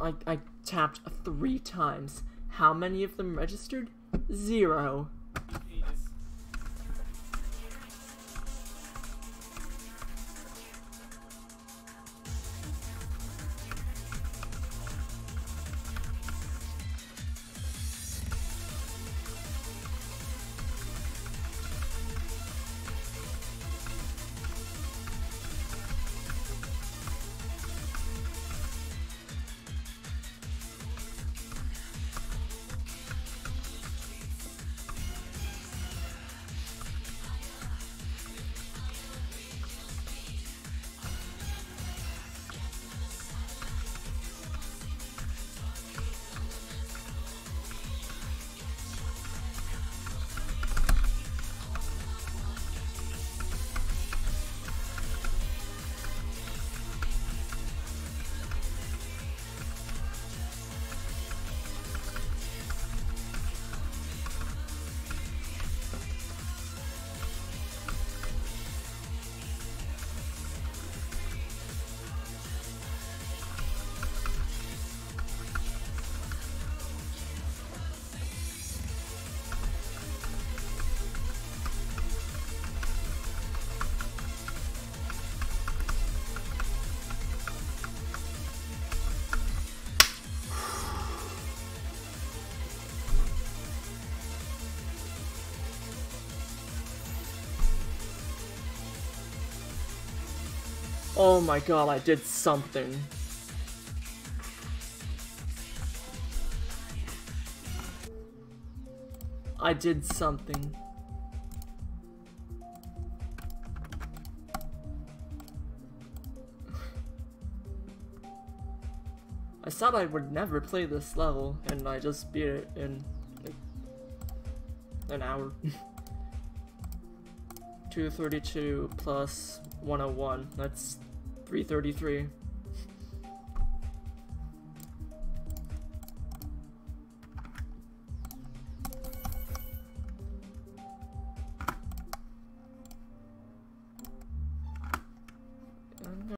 I tapped 3 times. How many of them registered? 0. Oh my god, I did something. I did something. I thought I would never play this level, and I just beat it in like an hour. 232 plus 101, that's 333.